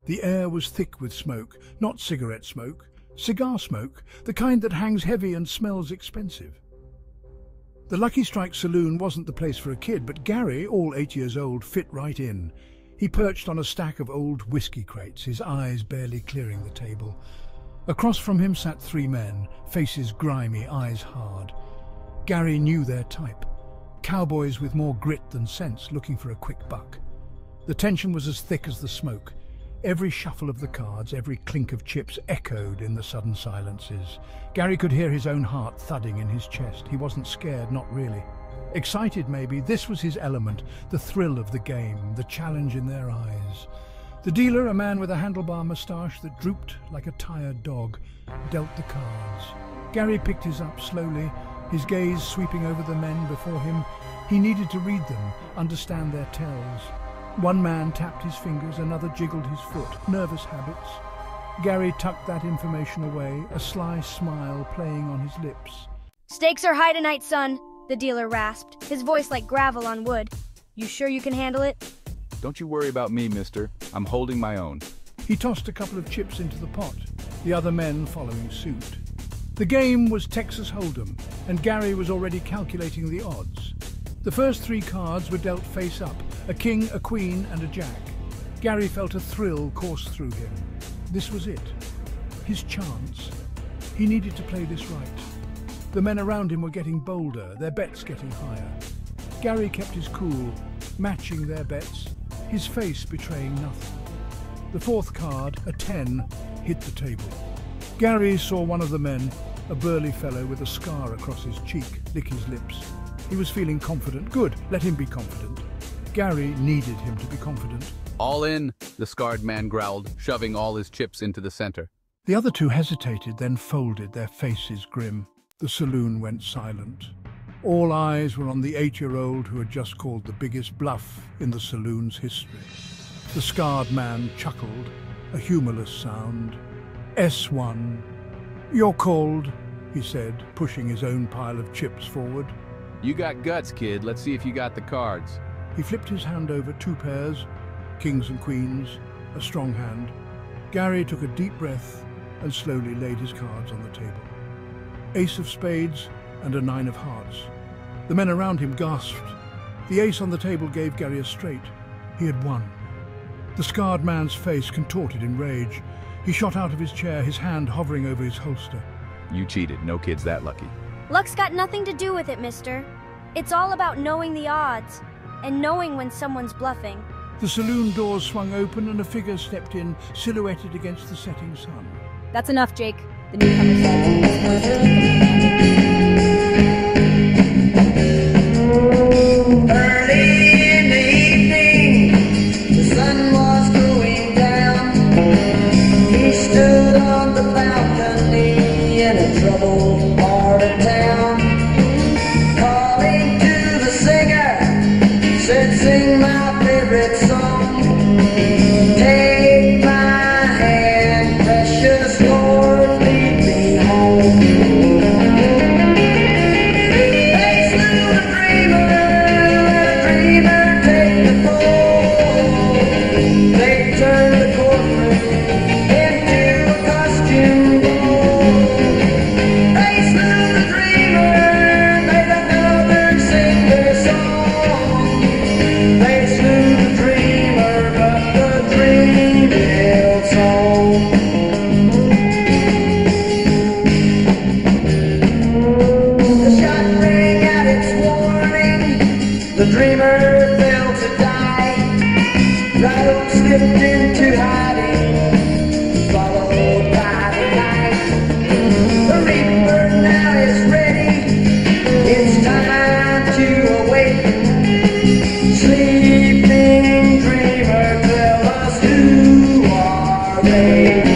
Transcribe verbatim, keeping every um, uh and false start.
The air was thick with smoke, not cigarette smoke, cigar smoke, the kind that hangs heavy and smells expensive. The Lucky Strike saloon wasn't the place for a kid, but Gary, all eight years old, fit right in. He perched on a stack of old whiskey crates, his eyes barely clearing the table. Across from him sat three men, faces grimy, eyes hard. Gary knew their type. Cowboys with more grit than sense, looking for a quick buck. The tension was as thick as the smoke. Every shuffle of the cards, every clink of chips echoed in the sudden silences. Gary could hear his own heart thudding in his chest. He wasn't scared, not really. Excited, maybe. This was his element, the thrill of the game, the challenge in their eyes. The dealer, a man with a handlebar moustache that drooped like a tired dog, dealt the cards. Gary picked his up slowly, his gaze sweeping over the men before him. He needed to read them, understand their tells. One man tapped his fingers, another jiggled his foot. Nervous habits. Gary tucked that information away, a sly smile playing on his lips. "Stakes are high tonight, son," the dealer rasped, his voice like gravel on wood. "You sure you can handle it?" "Don't you worry about me, mister. I'm holding my own." He tossed a couple of chips into the pot, the other men following suit. The game was Texas Hold'em, and Gary was already calculating the odds. The first three cards were dealt face up, a king, a queen, and a jack. Gary felt a thrill course through him. This was it. His chance. He needed to play this right. The men around him were getting bolder, their bets getting higher. Gary kept his cool, matching their bets, his face betraying nothing. The fourth card, a ten, hit the table. Gary saw one of the men, a burly fellow with a scar across his cheek, lick his lips. He was feeling confident. Good, let him be confident. Gary needed him to be confident. "All in," the scarred man growled, shoving all his chips into the center. The other two hesitated, then folded, their faces grim. The saloon went silent. All eyes were on the eight-year-old who had just called the biggest bluff in the saloon's history. The scarred man chuckled, a humorless sound. S one. "You're called," he said, pushing his own pile of chips forward. "You got guts, kid. Let's see if you got the cards." He flipped his hand over, two pairs, kings and queens, a strong hand. Gary took a deep breath and slowly laid his cards on the table. Ace of spades and a nine of hearts. The men around him gasped. The ace on the table gave Gary a straight. He had won. The scarred man's face contorted in rage. He shot out of his chair, his hand hovering over his holster. "You cheated. No kid's that lucky." "Luck's got nothing to do with it, mister. It's all about knowing the odds and knowing when someone's bluffing." The saloon doors swung open and a figure stepped in, silhouetted against the setting sun. "That's enough, Jake," the newcomer said. Early in the evening, the sun was going down. He stood on the balcony in a troubled part of town, calling to the singer, said, "Sing my favorite song. Take my hand, precious Lord, lead me home." They slew the dreamer, let a dreamer take the fall. They turned the courtroom into a costume ball. They slew the dreamer, made another sing their song. They slew the dreamer, but the dream lives on. The shot rang out its warning. The dreamer fell to die. Rattle slipped into hiding, followed by the night. The reaper now is ready. It's time to awaken. Sleeping dreamer, tell us who are they.